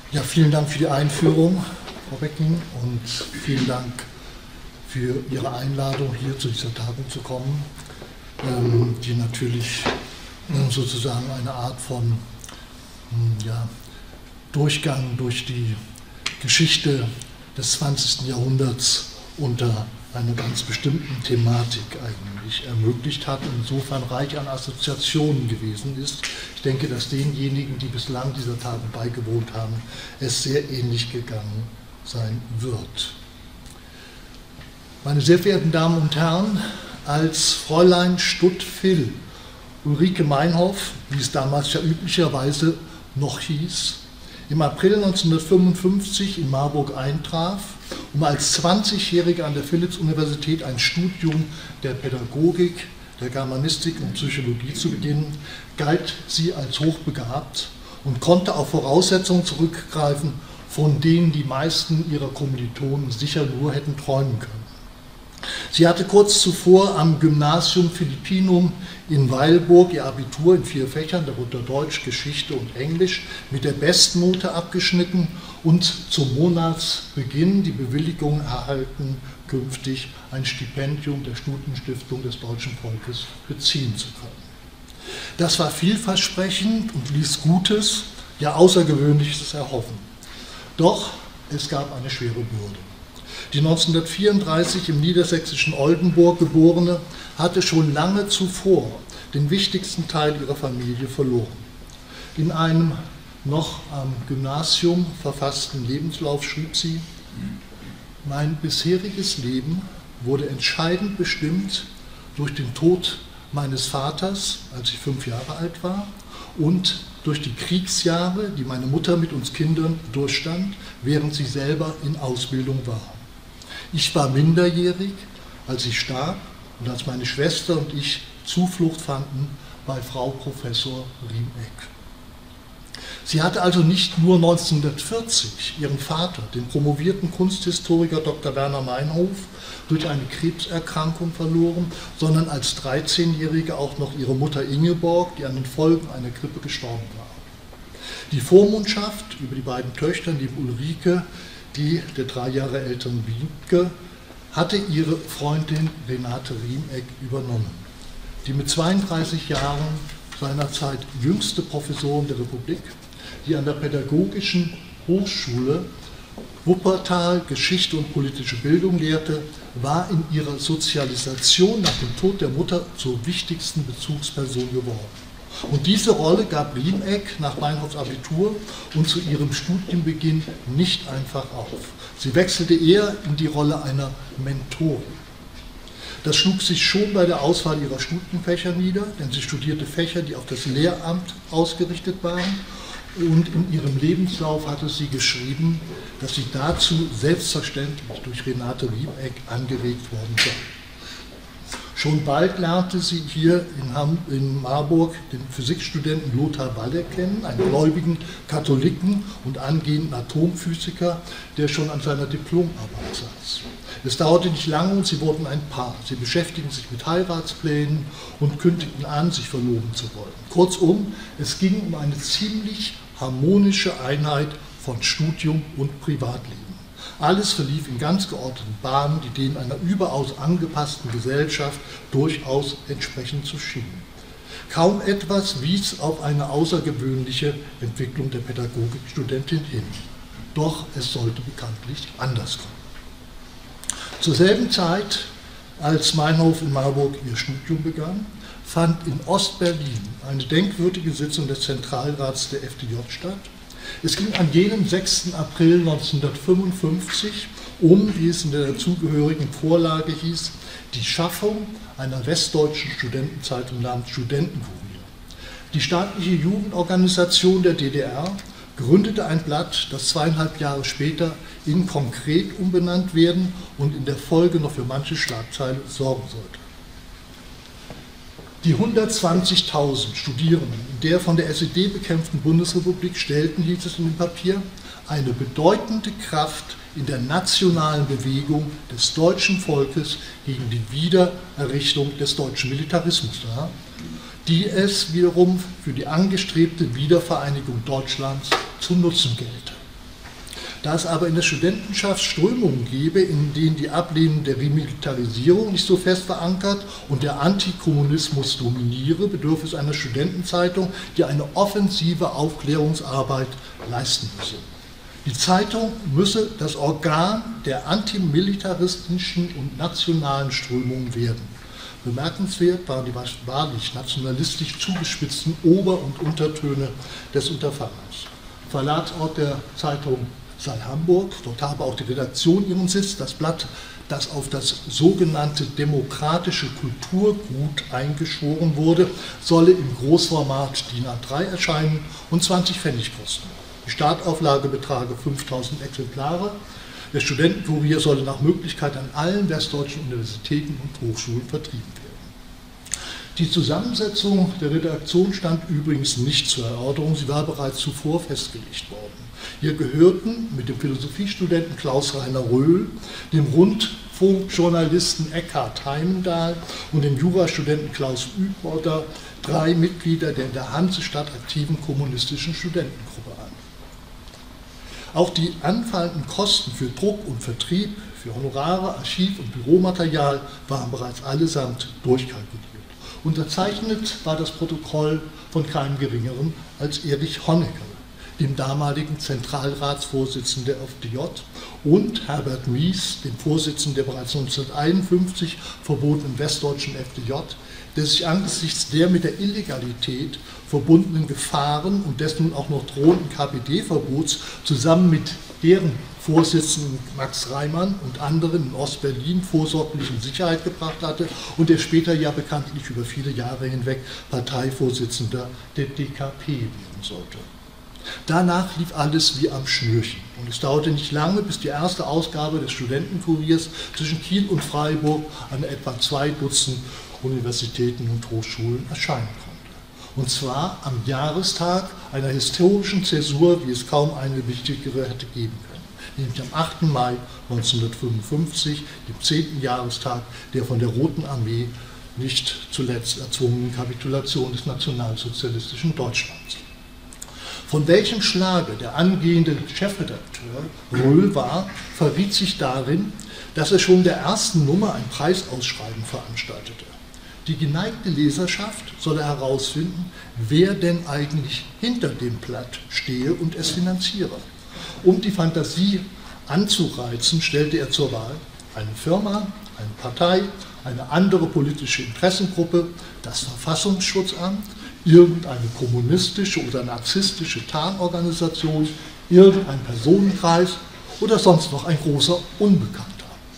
Ja, vielen Dank für die Einführung, Frau Becking, und vielen Dank für Ihre Einladung, hier zu dieser Tagung zu kommen, die natürlich sozusagen eine Art von Durchgang durch die Geschichte des 20. Jahrhunderts unter einer ganz bestimmten Thematik eigentlich ermöglicht hat und insofern reich an Assoziationen gewesen ist. Ich denke, dass denjenigen, die bislang dieser Tagung beigewohnt haben, es sehr ähnlich gegangen sein wird. Meine sehr verehrten Damen und Herren, als Fräulein Stutt-Vill Ulrike Meinhof, wie es damals ja üblicherweise noch hieß, im April 1955 in Marburg eintraf, um als 20-Jährige an der Philipps-Universität ein Studium der Pädagogik, der Germanistik und Psychologie zu beginnen, galt sie als hochbegabt und konnte auf Voraussetzungen zurückgreifen, von denen die meisten ihrer Kommilitonen sicher nur hätten träumen können. Sie hatte kurz zuvor am Gymnasium Philippinum in Weilburg ihr Abitur in 4 Fächern, darunter Deutsch, Geschichte und Englisch, mit der Bestnote abgeschnitten und zum Monatsbeginn die Bewilligung erhalten, künftig ein Stipendium der Stutenstiftung des deutschen Volkes beziehen zu können. Das war vielversprechend und ließ Gutes, ja Außergewöhnliches erhoffen. Doch es gab eine schwere Bürde. Die 1934 im niedersächsischen Oldenburg geborene hatte schon lange zuvor den wichtigsten Teil ihrer Familie verloren. In einem noch am Gymnasium verfassten Lebenslauf schrieb sie: Mein bisheriges Leben wurde entscheidend bestimmt durch den Tod meines Vaters, als ich 5 Jahre alt war, und durch die Kriegsjahre, die meine Mutter mit uns Kindern durchstand, während sie selber in Ausbildung war. Ich war minderjährig, als ich starb und als meine Schwester und ich Zuflucht fanden bei Frau Professor Riemeck. Sie hatte also nicht nur 1940 ihren Vater, den promovierten Kunsthistoriker Dr. Werner Meinhof, durch eine Krebserkrankung verloren, sondern als 13-Jährige auch noch ihre Mutter Ingeborg, die an den Folgen einer Grippe gestorben war. Die Vormundschaft über die beiden Töchter, neben Ulrike, die der 3 Jahre älteren Wiebke, hatte ihre Freundin Renate Riemeck übernommen, die mit 32 Jahren seinerzeit jüngste Professorin der Republik, die an der Pädagogischen Hochschule Wuppertal Geschichte und politische Bildung lehrte, war in ihrer Sozialisation nach dem Tod der Mutter zur wichtigsten Bezugsperson geworden. Und diese Rolle gab Riemeck nach Meinhofs Abitur und zu ihrem Studienbeginn nicht einfach auf. Sie wechselte eher in die Rolle einer Mentorin. Das schlug sich schon bei der Auswahl ihrer Studienfächer nieder, denn sie studierte Fächer, die auf das Lehramt ausgerichtet waren. Und in ihrem Lebenslauf hatte sie geschrieben, dass sie dazu selbstverständlich durch Renate Riemeck angeregt worden sei. Schon bald lernte sie hier in Marburg den Physikstudenten Lothar Walle kennen, einen gläubigen Katholiken und angehenden Atomphysiker, der schon an seiner Diplomarbeit saß. Es dauerte nicht lange und sie wurden ein Paar. Sie beschäftigten sich mit Heiratsplänen und kündigten an, sich verloben zu wollen. Kurzum, es ging um eine ziemlich harmonische Einheit von Studium und Privatleben. Alles verlief in ganz geordneten Bahnen, die denen einer überaus angepassten Gesellschaft durchaus entsprechend zu schienen. Kaum etwas wies auf eine außergewöhnliche Entwicklung der Pädagogikstudentin hin. Doch es sollte bekanntlich anders kommen. Zur selben Zeit, als Meinhof in Marburg ihr Studium begann, fand in Ostberlin eine denkwürdige Sitzung des Zentralrats der FDJ statt. Es ging an jenem 6. April 1955 um, wie es in der dazugehörigen Vorlage hieß, die Schaffung einer westdeutschen Studentenzeitung namens Studentenkurier. Die staatliche Jugendorganisation der DDR gründete ein Blatt, das 2,5 Jahre später in Konkret umbenannt werden und in der Folge noch für manche Schlagzeile sorgen sollte. Die 120.000 Studierenden in der von der SED bekämpften Bundesrepublik stellten, hieß es in dem Papier, eine bedeutende Kraft in der nationalen Bewegung des deutschen Volkes gegen die Wiedererrichtung des deutschen Militarismus dar, die es wiederum für die angestrebte Wiedervereinigung Deutschlands zu nutzen gelte. Da es aber in der Studentenschaft Strömungen gäbe, in denen die Ablehnung der Remilitarisierung nicht so fest verankert und der Antikommunismus dominiere, bedürfe es einer Studentenzeitung, die eine offensive Aufklärungsarbeit leisten müsse. Die Zeitung müsse das Organ der antimilitaristischen und nationalen Strömungen werden. Bemerkenswert waren die wahrlich nationalistisch zugespitzten Ober- und Untertöne des Unterfangens. Verlagsort der Zeitung sei Hamburg, dort habe auch die Redaktion ihren Sitz. Das Blatt, das auf das sogenannte demokratische Kulturgut eingeschworen wurde, solle im Großformat DIN A3 erscheinen und 20 Pfennig kosten. Die Startauflage betrage 5000 Exemplare. Der Studentenkurier solle nach Möglichkeit an allen westdeutschen Universitäten und Hochschulen vertrieben werden. Die Zusammensetzung der Redaktion stand übrigens nicht zur Erörterung, sie war bereits zuvor festgelegt worden. Hier gehörten mit dem Philosophiestudenten Klaus-Rainer Röhl, dem Rundfunkjournalisten Eckhard Heimendahl und dem Jurastudenten Klaus Übotter 3 Mitglieder der in der Hansestadt aktiven kommunistischen Studentengruppe an. Auch die anfallenden Kosten für Druck und Vertrieb, für Honorare, Archiv- und Büromaterial waren bereits allesamt durchkalkuliert. Unterzeichnet war das Protokoll von keinem Geringeren als Erich Honecker, dem damaligen Zentralratsvorsitzenden der FDJ, und Herbert Mies, dem Vorsitzenden der bereits 1951 verbotenen westdeutschen FDJ, der sich angesichts der mit der Illegalität verbundenen Gefahren und des nun auch noch drohenden KPD-Verbots zusammen mit deren Vorsitzenden Max Reimann und anderen in Ostberlin vorsorglich in Sicherheit gebracht hatte und der später ja bekanntlich über viele Jahre hinweg Parteivorsitzender der DKP werden sollte. Danach lief alles wie am Schnürchen und es dauerte nicht lange, bis die erste Ausgabe des Studentenkuriers zwischen Kiel und Freiburg an etwa 2 Dutzend Universitäten und Hochschulen erscheinen konnte. Und zwar am Jahrestag einer historischen Zäsur, wie es kaum eine wichtigere hätte geben können, nämlich am 8. Mai 1955, dem 10. Jahrestag der von der Roten Armee nicht zuletzt erzwungenen Kapitulation des nationalsozialistischen Deutschlands. Von welchem Schlage der angehende Chefredakteur Röhl war, verriet sich darin, dass er schon in der ersten Nummer ein Preisausschreiben veranstaltete. Die geneigte Leserschaft solle herausfinden, wer denn eigentlich hinter dem Blatt stehe und es finanziere. Um die Fantasie anzureizen, stellte er zur Wahl eine Firma, eine Partei, eine andere politische Interessengruppe, das Verfassungsschutzamt, irgendeine kommunistische oder narzisstische Tarnorganisation, irgendein Personenkreis oder sonst noch ein großer Unbekannter.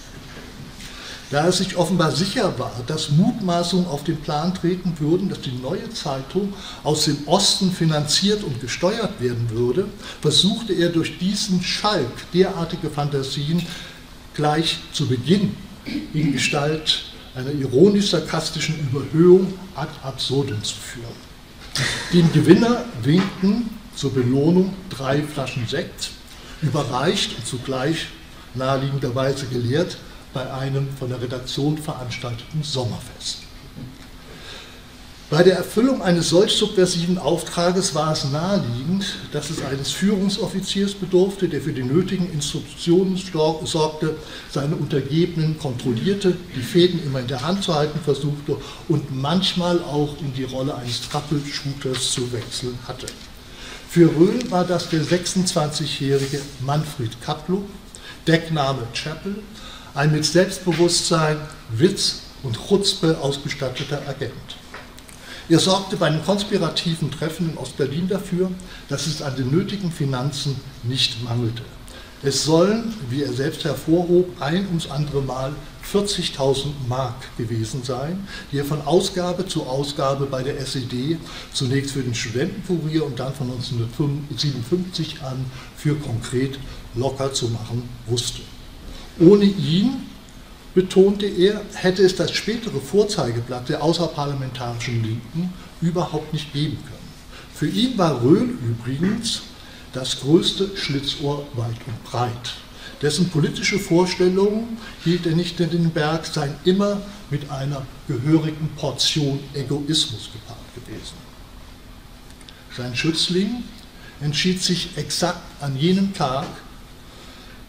Da er sich offenbar sicher war, dass Mutmaßungen auf den Plan treten würden, dass die neue Zeitung aus dem Osten finanziert und gesteuert werden würde, versuchte er durch diesen Schalk derartige Fantasien gleich zu Beginn in Gestalt einer ironisch-sarkastischen Überhöhung ad absurdum zu führen. Dem Gewinner winkten zur Belohnung 3 Flaschen Sekt, überreicht und zugleich naheliegenderweise gelehrt bei einem von der Redaktion veranstalteten Sommerfest. Bei der Erfüllung eines solch subversiven Auftrages war es naheliegend, dass es eines Führungsoffiziers bedurfte, der für die nötigen Instruktionen sorgte, seine Untergebenen kontrollierte, die Fäden immer in der Hand zu halten versuchte und manchmal auch in die Rolle eines Troubleshooters zu wechseln hatte. Für Röhl war das der 26-jährige Manfred Kapluch, Deckname Chappell, ein mit Selbstbewusstsein, Witz und Chutzpe ausgestatteter Agent. Er sorgte bei einem konspirativen Treffen in Ostberlin dafür, dass es an den nötigen Finanzen nicht mangelte. Es sollen, wie er selbst hervorhob, ein ums andere Mal 40.000 Mark gewesen sein, die er von Ausgabe zu Ausgabe bei der SED zunächst für den Studentenkurier und dann von 1957 an für konkret locker zu machen wusste. Ohne ihn, betonte er, hätte es das spätere Vorzeigeblatt der außerparlamentarischen Linken überhaupt nicht geben können. Für ihn war Röhl übrigens das größte Schlitzohr weit und breit. Dessen politische Vorstellungen, hielt er nicht in den Berg, seien immer mit einer gehörigen Portion Egoismus gepaart gewesen. Sein Schützling entschied sich exakt an jenem Tag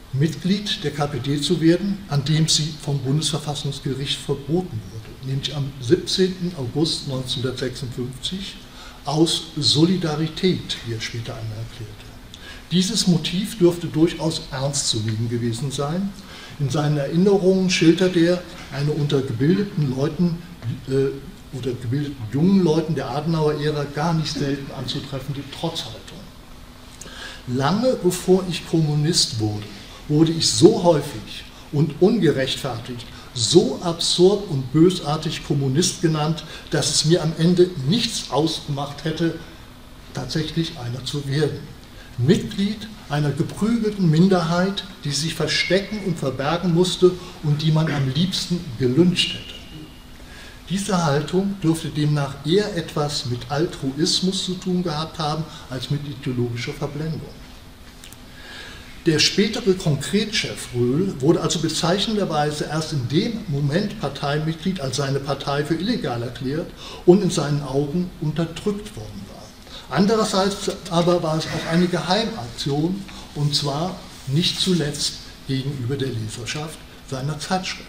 Mitglied der KPD zu werden, an dem sie vom Bundesverfassungsgericht verboten wurde, nämlich am 17. August 1956 aus Solidarität, wie er später einmal erklärte. Dieses Motiv dürfte durchaus ernst zu nehmen gewesen sein. In seinen Erinnerungen schildert er eine unter gebildeten Leuten oder gebildeten jungen Leuten der Adenauer-Ära gar nicht selten anzutreffende Trotzhaltung. Lange bevor ich Kommunist wurde, wurde ich so häufig und ungerechtfertigt, so absurd und bösartig Kommunist genannt, dass es mir am Ende nichts ausgemacht hätte, tatsächlich einer zu werden. Mitglied einer geprügelten Minderheit, die sich verstecken und verbergen musste und die man am liebsten gelyncht hätte. Diese Haltung dürfte demnach eher etwas mit Altruismus zu tun gehabt haben, als mit ideologischer Verblendung. Der spätere Konkretchef Röhl wurde also bezeichnenderweise erst in dem Moment Parteimitglied, als seine Partei für illegal erklärt und in seinen Augen unterdrückt worden war. Andererseits aber war es auch eine Geheimaktion, und zwar nicht zuletzt gegenüber der Leserschaft seiner Zeitschrift.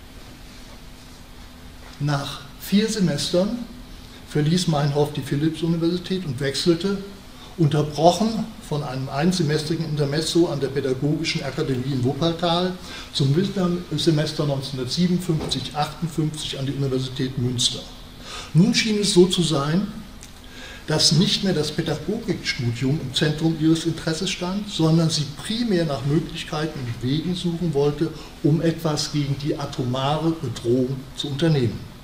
Nach 4 Semestern verließ Meinhof die Philipps-Universität und wechselte, unterbrochen von einem einsemestrigen Intermezzo an der Pädagogischen Akademie in Wuppertal, zum Wintersemester 1957/58 an die Universität Münster. Nun schien es so zu sein, dass nicht mehr das Pädagogikstudium im Zentrum ihres Interesses stand, sondern sie primär nach Möglichkeiten und Wegen suchen wollte, um etwas gegen die atomare Bedrohung zu unternehmen.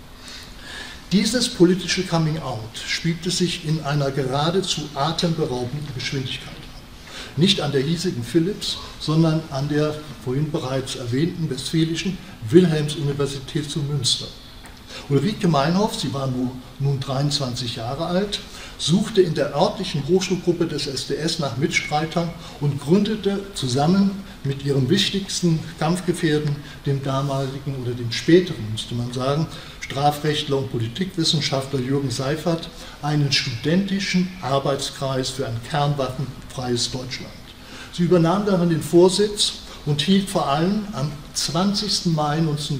Dieses politische Coming-out spielte sich in einer geradezu atemberaubenden Geschwindigkeit ab. Nicht an der hiesigen Philipps, sondern an der vorhin bereits erwähnten westfälischen Wilhelms-Universität zu Münster. Ulrike Meinhof, sie war nun 23 Jahre alt, suchte in der örtlichen Hochschulgruppe des SDS nach Mitstreitern und gründete zusammen mit ihrem wichtigsten Kampfgefährten, dem damaligen oder dem späteren, müsste man sagen, Strafrechtler und Politikwissenschaftler Jürgen Seifert, einen studentischen Arbeitskreis für ein kernwaffenfreies Deutschland. Sie übernahm darin den Vorsitz und hielt vor allem am 20. Mai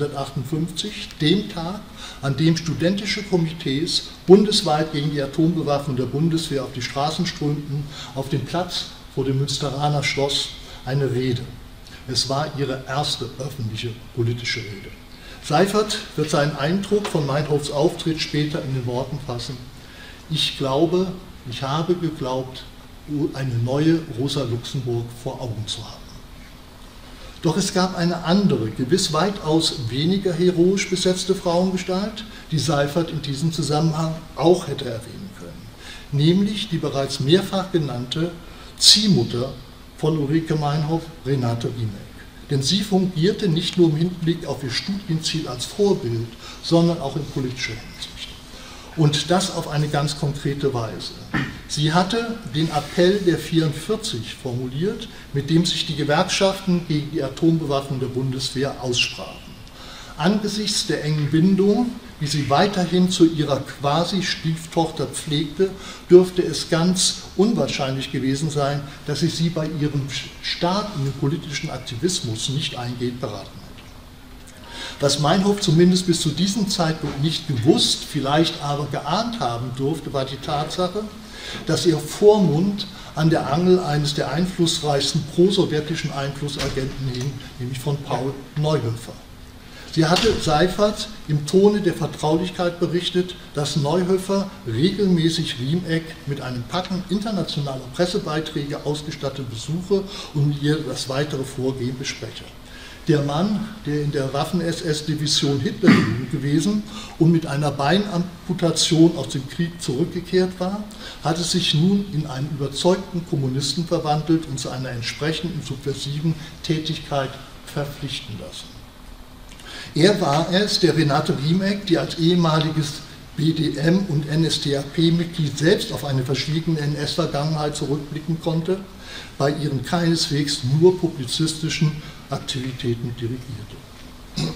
1958, dem Tag, an dem studentische Komitees bundesweit gegen die Atombewaffnung der Bundeswehr auf die Straßen strömten, auf dem Platz vor dem Münsteraner Schloss eine Rede. Es war ihre erste öffentliche politische Rede. Seifert wird seinen Eindruck von Meinhofs Auftritt später in den Worten fassen: Ich glaube, ich habe geglaubt, eine neue Rosa Luxemburg vor Augen zu haben. Doch es gab eine andere, gewiss weitaus weniger heroisch besetzte Frauengestalt, die Seifert in diesem Zusammenhang auch hätte erwähnen können, nämlich die bereits mehrfach genannte Ziehmutter von Ulrike Meinhof, Renate Riemek. Denn sie fungierte nicht nur im Hinblick auf ihr Studienziel als Vorbild, sondern auch in politischer Hinsicht. Und das auf eine ganz konkrete Weise. Sie hatte den Appell der 44 formuliert, mit dem sich die Gewerkschaften gegen die Atombewaffnung der Bundeswehr aussprachen. Angesichts der engen Bindung, die sie weiterhin zu ihrer Quasi-Stieftochter pflegte, dürfte es ganz unwahrscheinlich gewesen sein, dass sie bei ihrem Start in den politischen Aktivismus nicht eingehend beraten hat. Was Meinhof zumindest bis zu diesem Zeitpunkt nicht gewusst, vielleicht aber geahnt haben durfte, war die Tatsache, dass ihr Vormund an der Angel eines der einflussreichsten prosowjetischen Einflussagenten hing, nämlich von Paul Neuhöfer. Sie hatte Seifert im Tone der Vertraulichkeit berichtet, dass Neuhöfer regelmäßig Riemek mit einem Packen internationaler Pressebeiträge ausgestattete besuche und mit ihr das weitere Vorgehen bespreche. Der Mann, der in der Waffen-SS-Division Hitlerjugend gewesen und mit einer Beinamputation aus dem Krieg zurückgekehrt war, hatte sich nun in einen überzeugten Kommunisten verwandelt und zu einer entsprechenden subversiven Tätigkeit verpflichten lassen. Er war es, der Renate Riemek, die als ehemaliges BDM- und NSDAP-Mitglied selbst auf eine verschwiegene NS-Vergangenheit zurückblicken konnte, bei ihren keineswegs nur publizistischen Aktivitäten dirigierte.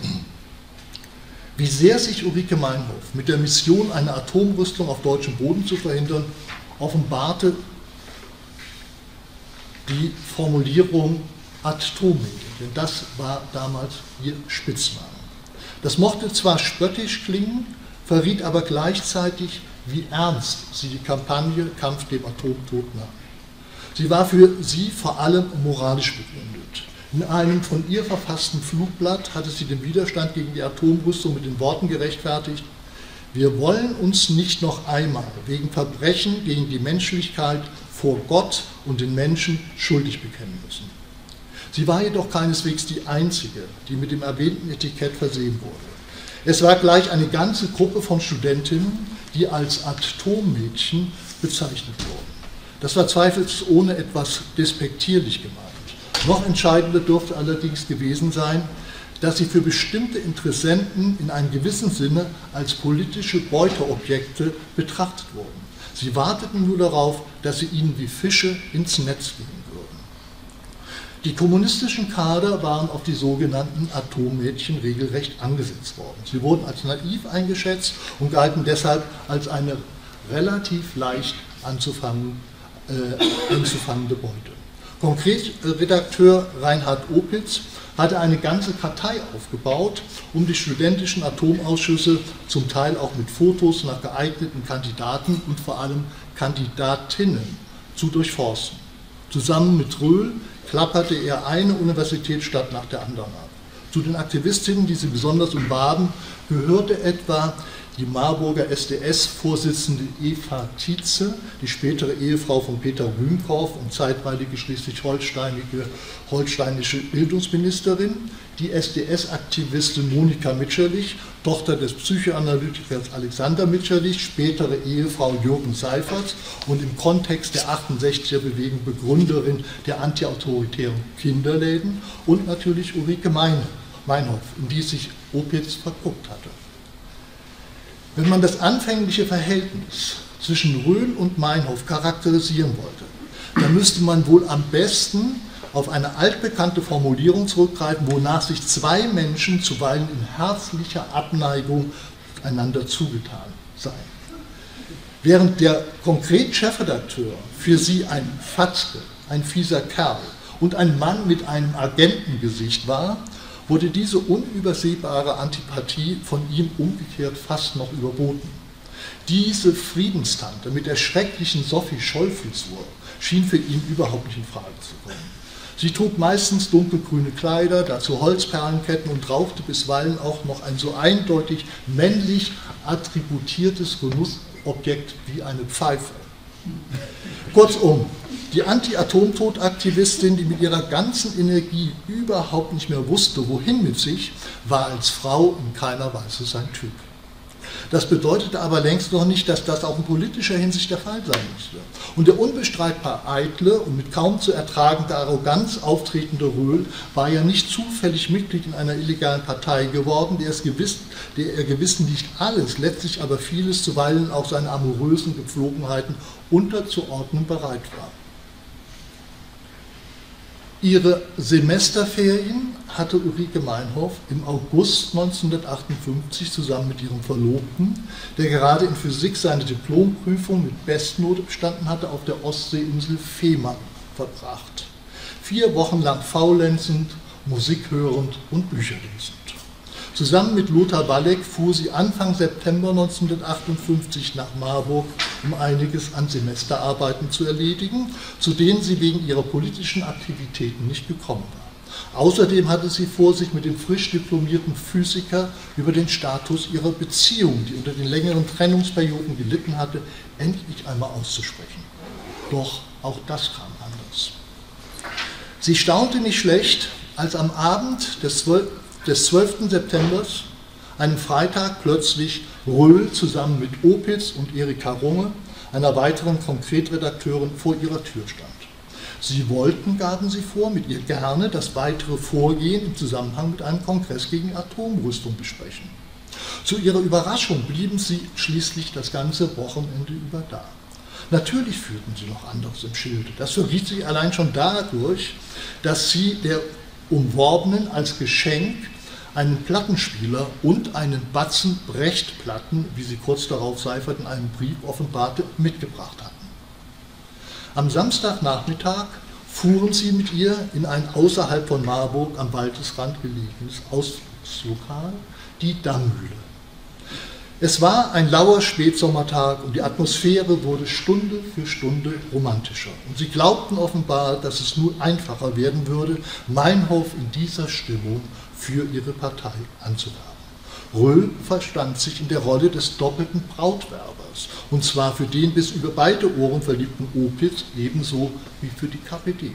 Wie sehr sich Ulrike Meinhof mit der Mission, eine Atomrüstung auf deutschem Boden zu verhindern, offenbarte die Formulierung Atommedien, denn das war damals ihr Spitzname. Das mochte zwar spöttisch klingen, verriet aber gleichzeitig, wie ernst sie die Kampagne Kampf dem Atomtod nahm. Sie war für sie vor allem moralisch begründet. In einem von ihr verfassten Flugblatt hatte sie den Widerstand gegen die Atomrüstung mit den Worten gerechtfertigt: Wir wollen uns nicht noch einmal wegen Verbrechen gegen die Menschlichkeit vor Gott und den Menschen schuldig bekennen müssen. Sie war jedoch keineswegs die einzige, die mit dem erwähnten Etikett versehen wurde. Es war gleich eine ganze Gruppe von Studentinnen, die als Atommädchen bezeichnet wurden. Das war zweifelsohne etwas despektierlich gemeint. Noch entscheidender dürfte allerdings gewesen sein, dass sie für bestimmte Interessenten in einem gewissen Sinne als politische Beuteobjekte betrachtet wurden. Sie warteten nur darauf, dass sie ihnen wie Fische ins Netz gehen würden. Die kommunistischen Kader waren auf die sogenannten Atommädchen regelrecht angesetzt worden. Sie wurden als naiv eingeschätzt und galten deshalb als eine relativ leicht anzufangende Beute. Konkret Redakteur Reinhard Opitz hatte eine ganze Kartei aufgebaut, um die studentischen Atomausschüsse, zum Teil auch mit Fotos nach geeigneten Kandidaten und vor allem Kandidatinnen, zu durchforsten. Zusammen mit Röhl klapperte er eine Universitätsstadt nach der anderen ab. Zu den Aktivistinnen, die sie besonders umwarben, gehörte etwa die Marburger SDS-Vorsitzende Eva Tietze, die spätere Ehefrau von Peter Rühmkorff und zeitweilige schleswig-holsteinische Bildungsministerin, die SDS-Aktivistin Monika Mitscherlich, Tochter des Psychoanalytikers Alexander Mitscherlich, spätere Ehefrau Jürgen Seiferts und im Kontext der 68er-Bewegung Begründerin der antiautoritären Kinderläden, und natürlich Ulrike Meinhof, in die sich Opitz verguckt hatte. Wenn man das anfängliche Verhältnis zwischen Röhl und Meinhof charakterisieren wollte, dann müsste man wohl am besten auf eine altbekannte Formulierung zurückgreifen, wonach sich zwei Menschen zuweilen in herzlicher Abneigung einander zugetan seien. Während der konkret Chefredakteur für sie ein Fatzke, ein fieser Kerl und ein Mann mit einem Agentengesicht war, wurde diese unübersehbare Antipathie von ihm umgekehrt fast noch überboten. Diese Friedenstante mit der schrecklichen Sophie-Scholl-Frisur schien für ihn überhaupt nicht in Frage zu kommen. Sie trug meistens dunkelgrüne Kleider, dazu Holzperlenketten und rauchte bisweilen auch noch ein so eindeutig männlich attributiertes Genussobjekt wie eine Pfeife. Kurzum, die Anti-Atomtod-Aktivistin, die mit ihrer ganzen Energie überhaupt nicht mehr wusste, wohin mit sich, war als Frau in keiner Weise sein Typ. Das bedeutete aber längst noch nicht, dass das auch in politischer Hinsicht der Fall sein musste. Und der unbestreitbar eitle und mit kaum zu ertragender Arroganz auftretende Röhl war ja nicht zufällig Mitglied in einer illegalen Partei geworden, der er gewiss nicht alles, letztlich aber vieles, zuweilen auch seine amorösen Gepflogenheiten unterzuordnen bereit war. Ihre Semesterferien hatte Ulrike Meinhof im August 1958 zusammen mit ihrem Verlobten, der gerade in Physik seine Diplomprüfung mit Bestnote bestanden hatte, auf der Ostseeinsel Fehmarn verbracht. 4 Wochen lang faulenzend, Musik hörend und Bücher lesend. Zusammen mit Lothar Walleck fuhr sie Anfang September 1958 nach Marburg, um einiges an Semesterarbeiten zu erledigen, zu denen sie wegen ihrer politischen Aktivitäten nicht gekommen war. Außerdem hatte sie vor, sich mit dem frisch diplomierten Physiker über den Status ihrer Beziehung, die unter den längeren Trennungsperioden gelitten hatte, endlich einmal auszusprechen. Doch auch das kam anders. Sie staunte nicht schlecht, als am Abend des 12. September, einem Freitag, plötzlich Röhl zusammen mit Opitz und Erika Runge, einer weiteren Konkretredakteurin, vor ihrer Tür stand. Sie wollten, gaben sie vor, mit ihr gerne das weitere Vorgehen im Zusammenhang mit einem Kongress gegen Atomrüstung besprechen. Zu ihrer Überraschung blieben sie schließlich das ganze Wochenende über da. Natürlich führten sie noch anderes im Schilde. Das verriet sich allein schon dadurch, dass sie der Umworbenen als Geschenk einen Plattenspieler und einen Batzen Brecht-Platten, wie sie kurz darauf Seifert in einem Brief offenbarte, mitgebracht hatten. Am Samstagnachmittag fuhren sie mit ihr in ein außerhalb von Marburg am Waldesrand gelegenes Ausflugslokal, die Dammmühle. Es war ein lauer Spätsommertag und die Atmosphäre wurde Stunde für Stunde romantischer. Und sie glaubten offenbar, dass es nur einfacher werden würde, Meinhof in dieser Stimmung für ihre Partei anzuwerben. Röhl verstand sich in der Rolle des doppelten Brautwerbers, und zwar für den bis über beide Ohren verliebten Opitz ebenso wie für die KPD.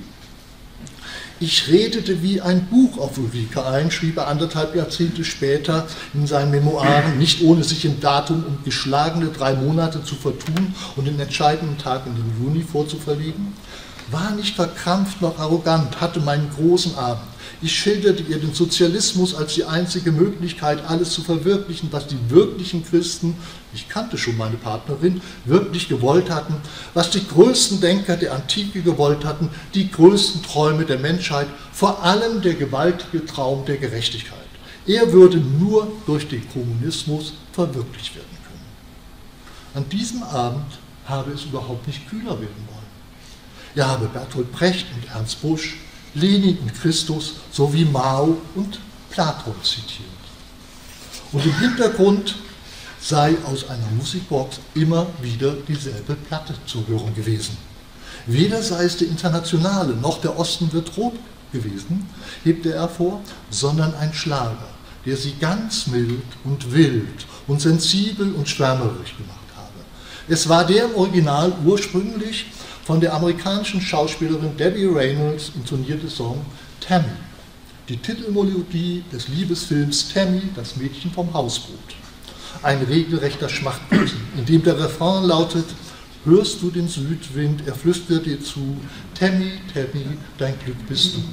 Ich redete wie ein Buch auf Ulrike ein, schrieb er 1,5 Jahrzehnte später in seinen Memoiren, nicht ohne sich im Datum um geschlagene 3 Monate zu vertun und den entscheidenden Tag in den Juni vorzuverlegen. War nicht verkrampft noch arrogant, hatte meinen großen Abend. Ich schilderte ihr den Sozialismus als die einzige Möglichkeit, alles zu verwirklichen, was die wirklichen Christen, ich kannte schon meine Partnerin, wirklich gewollt hatten, was die größten Denker der Antike gewollt hatten, die größten Träume der Menschheit, vor allem der gewaltige Traum der Gerechtigkeit. Er würde nur durch den Kommunismus verwirklicht werden können. An diesem Abend habe es überhaupt nicht kühler werden wollen. Er habe Bertolt Brecht und Ernst Busch, Lenin und Christus sowie Mao und Platon zitiert. Und im Hintergrund sei aus einer Musikbox immer wieder dieselbe Platte zu hören gewesen. Weder sei es die Internationale noch der Osten wird rot gewesen, hebte er hervor, sondern ein Schlager, der sie ganz mild und wild und sensibel und schwärmerisch gemacht habe. Es war der im Original ursprünglich von der amerikanischen Schauspielerin Debbie Reynolds intonierte Song Tammy, die Titelmelodie des Liebesfilms Tammy, das Mädchen vom Hausboot. Ein regelrechter Schmachtbissen, in dem der Refrain lautet: Hörst du den Südwind, er flüstert dir zu, Tammy, Tammy, dein Glück bist du.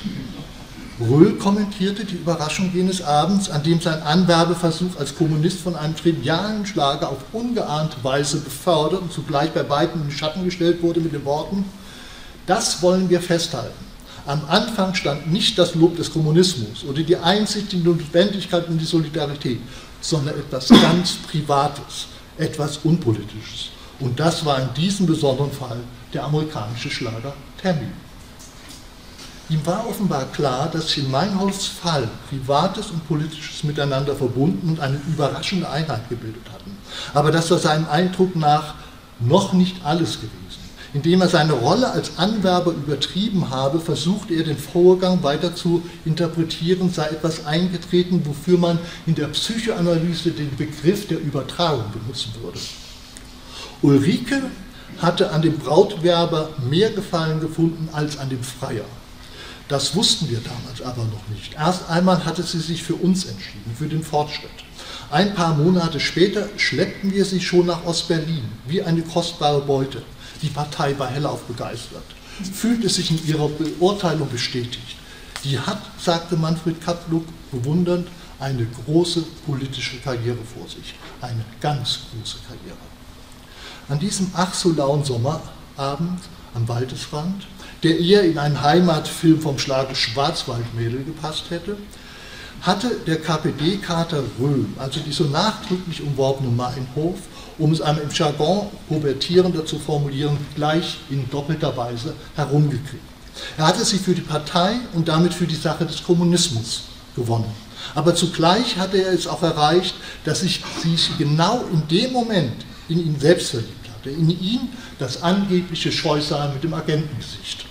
Röhl kommentierte die Überraschung jenes Abends, an dem sein Anwerbeversuch als Kommunist von einem trivialen Schlager auf ungeahnte Weise befördert und zugleich bei beiden in den Schatten gestellt wurde mit den Worten: Das wollen wir festhalten. Am Anfang stand nicht das Lob des Kommunismus oder die Einsicht in die Notwendigkeit und die Solidarität, sondern etwas ganz Privates, etwas Unpolitisches. Und das war in diesem besonderen Fall der amerikanische Schlager Tammy. Ihm war offenbar klar, dass sich in Meinhofs Fall Privates und Politisches miteinander verbunden und eine überraschende Einheit gebildet hatten. Aber das war seinem Eindruck nach noch nicht alles gewesen. Indem er seine Rolle als Anwerber übertrieben habe, versuchte er den Vorgang weiter zu interpretieren, sei etwas eingetreten, wofür man in der Psychoanalyse den Begriff der Übertragung benutzen würde. Ulrike hatte an dem Brautwerber mehr Gefallen gefunden als an dem Freier. Das wussten wir damals aber noch nicht. Erst einmal hatte sie sich für uns entschieden, für den Fortschritt. Ein paar Monate später schleppten wir sie schon nach Ostberlin, wie eine kostbare Beute. Die Partei war hellauf begeistert, fühlte sich in ihrer Beurteilung bestätigt. Die hat, sagte Manfred Kapluk bewundernd, eine große politische Karriere vor sich. Eine ganz große Karriere. An diesem ach so lauen Sommerabend am Waldesrand, der eher in einen Heimatfilm vom Schlage Schwarzwaldmädel gepasst hätte, hatte der KPD-Kater Röhl, also die so nachdrücklich umworbene Meinhof, um es einmal im Jargon pubertierender zu formulieren, gleich in doppelter Weise herumgekriegt. Er hatte sie für die Partei und damit für die Sache des Kommunismus gewonnen. Aber zugleich hatte er es auch erreicht, dass sich genau in dem Moment in ihn selbst verliebt hatte, in ihn, das angebliche Scheusal mit dem Agentengesicht.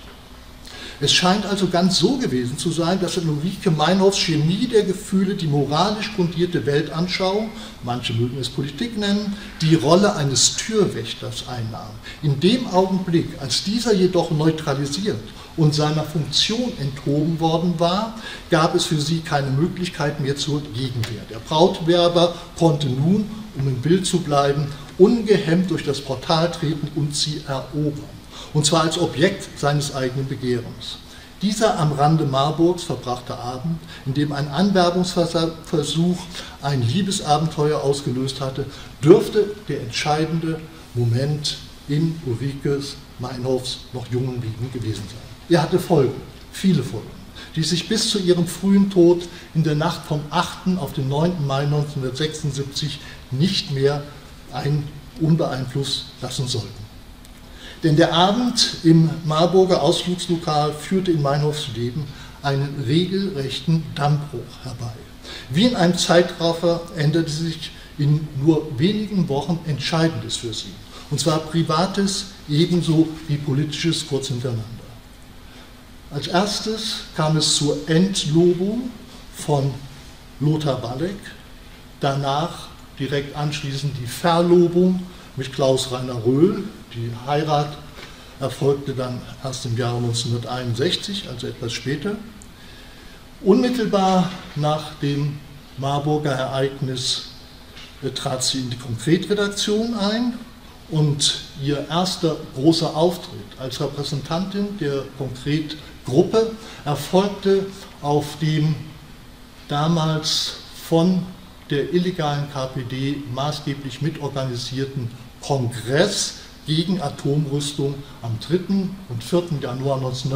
Es scheint also ganz so gewesen zu sein, dass in Ulrike Meinhofs Chemie der Gefühle die moralisch fundierte Weltanschauung, manche mögen es Politik nennen, die Rolle eines Türwächters einnahm. In dem Augenblick, als dieser jedoch neutralisiert und seiner Funktion enthoben worden war, gab es für sie keine Möglichkeit mehr zur Gegenwehr. Der Brautwerber konnte nun, um im Bild zu bleiben, ungehemmt durch das Portal treten und sie erobern. Und zwar als Objekt seines eigenen Begehrens. Dieser am Rande Marburgs verbrachte Abend, in dem ein Anwerbungsversuch ein Liebesabenteuer ausgelöst hatte, dürfte der entscheidende Moment in Ulrikes Meinhofs noch jungen Leben gewesen sein. Er hatte Folgen, viele Folgen, die sich bis zu ihrem frühen Tod in der Nacht vom 8. auf den 9. Mai 1976 nicht mehr unbeeinflusst lassen sollten. Denn der Abend im Marburger Ausflugslokal führte in Meinhofs Leben einen regelrechten Dammbruch herbei. Wie in einem Zeitraffer änderte sich in nur wenigen Wochen Entscheidendes für sie. Und zwar Privates ebenso wie Politisches kurz hintereinander. Als erstes kam es zur Entlobung von Lothar Walleck, danach direkt anschließend die Verlobung mit Klaus Rainer Röhl. Die Heirat erfolgte dann erst im Jahre 1961, also etwas später. Unmittelbar nach dem Marburger Ereignis trat sie in die Konkretredaktion ein und ihr erster großer Auftritt als Repräsentantin der Konkretgruppe erfolgte auf dem damals von der illegalen KPD maßgeblich mitorganisierten Kongress gegen Atomrüstung am 3. und 4. Januar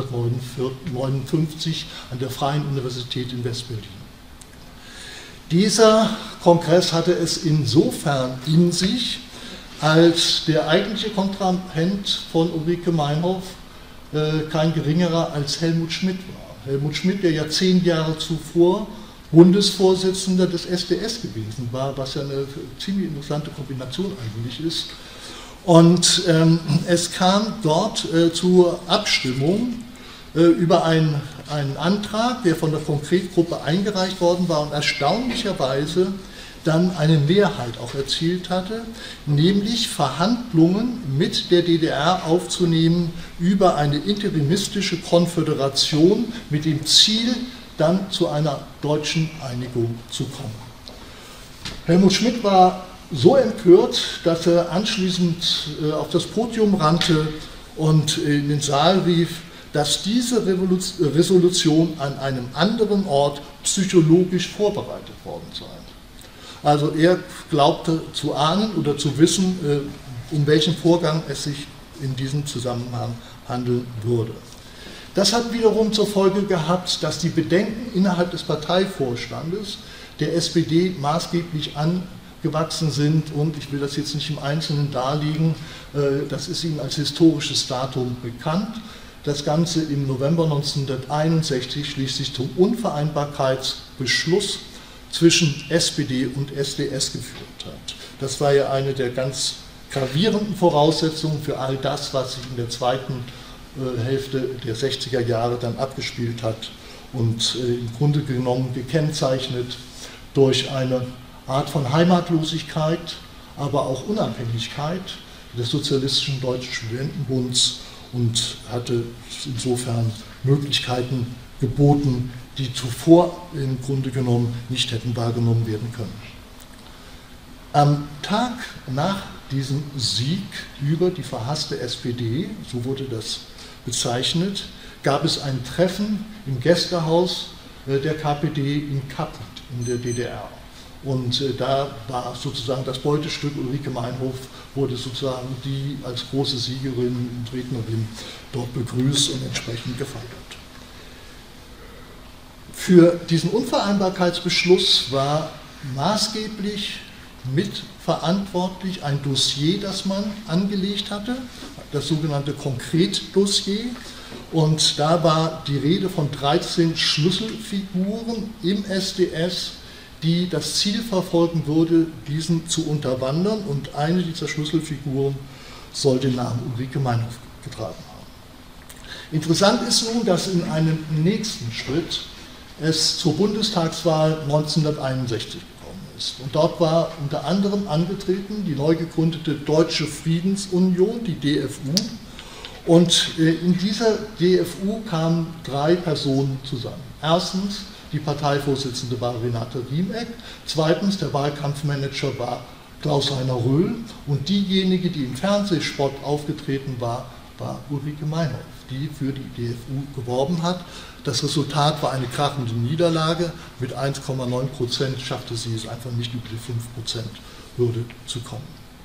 1959 an der Freien Universität in West-Berlin. Dieser Kongress hatte es insofern in sich, als der eigentliche Kontrahent von Ulrike Meinhof kein geringerer als Helmut Schmidt war. Helmut Schmidt, der ja 10 Jahre zuvor Bundesvorsitzender des SDS gewesen war, was ja eine ziemlich interessante Kombination eigentlich ist. Und es kam dort zur Abstimmung über einen Antrag, der von der Konkretgruppe eingereicht worden war und erstaunlicherweise dann eine Mehrheit auch erzielt hatte, nämlich Verhandlungen mit der DDR aufzunehmen über eine interimistische Konföderation mit dem Ziel, dann zu einer deutschen Einigung zu kommen. Helmut Schmidt war so empört, dass er anschließend auf das Podium rannte und in den Saal rief, dass diese Resolution an einem anderen Ort psychologisch vorbereitet worden sei. Also er glaubte zu ahnen oder zu wissen, um welchen Vorgang es sich in diesem Zusammenhang handeln würde. Das hat wiederum zur Folge gehabt, dass die Bedenken innerhalb des Parteivorstandes der SPD maßgeblich angewachsen sind und ich will das jetzt nicht im Einzelnen darlegen, das ist Ihnen als historisches Datum bekannt. Das Ganze im November 1961 schließlich zum Unvereinbarkeitsbeschluss zwischen SPD und SDS geführt hat. Das war ja eine der ganz gravierenden Voraussetzungen für all das, was sich in der zweiten Hälfte der 60er Jahre dann abgespielt hat und im Grunde genommen gekennzeichnet durch eine Art von Heimatlosigkeit, aber auch Unabhängigkeit des Sozialistischen Deutschen Studentenbunds und hatte insofern Möglichkeiten geboten, die zuvor im Grunde genommen nicht hätten wahrgenommen werden können. Am Tag nach diesem Sieg über die verhasste SPD, so wurde das bezeichnet, gab es ein Treffen im Gästehaus der KPD in Kappelt in der DDR. Und da war sozusagen das Beutestück, Ulrike Meinhof wurde sozusagen die als große Siegerin und Rednerin dort begrüßt und entsprechend gefeiert. Für diesen Unvereinbarkeitsbeschluss war maßgeblich mitverantwortlich ein Dossier, das man angelegt hatte, das sogenannte Konkretdossier. Und da war die Rede von 13 Schlüsselfiguren im SDS, die das Ziel verfolgen würde, diesen zu unterwandern. Und eine dieser Schlüsselfiguren soll den Namen Ulrike Meinhof getragen haben. Interessant ist nun, dass in einem nächsten Schritt es zur Bundestagswahl 1961 gekommen ist. Und dort war unter anderem angetreten die neu gegründete Deutsche Friedensunion, die DFU. Und in dieser DFU kamen 3 Personen zusammen. Erstens, die Parteivorsitzende war Renate Riemeck, zweitens, der Wahlkampfmanager war Klaus Rainer Röhl und diejenige, die im Fernsehspot aufgetreten war, war Ulrike Meinhof, die für die DFU geworben hat. Das Resultat war eine krachende Niederlage. Mit 1,9% schaffte sie es einfach nicht über die 5%-Hürde zu kommen.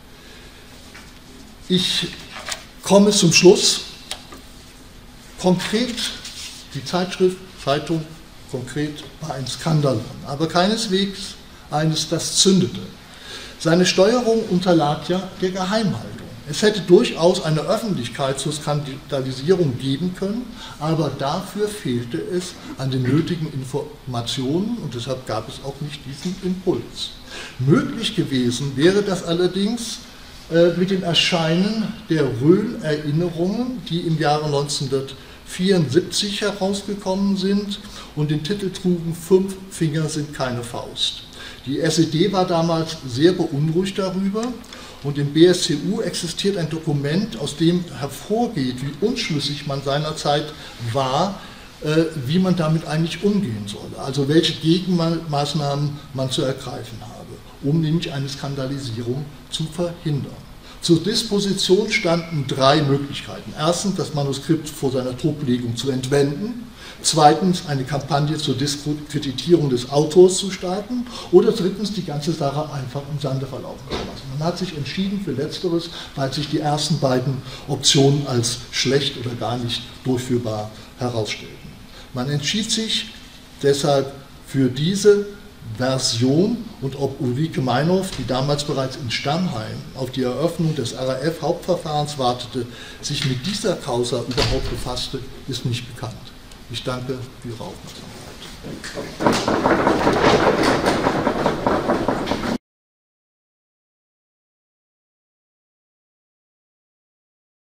Ich komme zum Schluss. Konkret, die Zeitung konkret war ein Skandal, aber keineswegs eines, das zündete. Seine Steuerung unterlag ja der Geheimhaltung. Es hätte durchaus eine Öffentlichkeit zur Skandalisierung geben können, aber dafür fehlte es an den nötigen Informationen und deshalb gab es auch nicht diesen Impuls. Möglich gewesen wäre das allerdings mit dem Erscheinen der Röhl-Erinnerungen, die im Jahre 1974 herausgekommen sind und den Titel trugen "Fünf Finger sind keine Faust". Die SED war damals sehr beunruhigt darüber und im BSCU existiert ein Dokument, aus dem hervorgeht, wie unschlüssig man seinerzeit war, wie man damit eigentlich umgehen solle, also welche Gegenmaßnahmen man zu ergreifen habe, um nämlich eine Skandalisierung zu verhindern. Zur Disposition standen drei Möglichkeiten. Erstens, das Manuskript vor seiner Drucklegung zu entwenden. Zweitens, eine Kampagne zur Diskreditierung des Autors zu starten. Oder drittens, die ganze Sache einfach im Sande verlaufen zu lassen. Man hat sich entschieden für Letzteres, weil sich die ersten beiden Optionen als schlecht oder gar nicht durchführbar herausstellten. Man entschied sich deshalb für diese Version und ob Ulrike Meinhof, die damals bereits in Stammheim auf die Eröffnung des RAF-Hauptverfahrens wartete, sich mit dieser Causa überhaupt befasste, ist nicht bekannt. Ich danke für Ihre Aufmerksamkeit.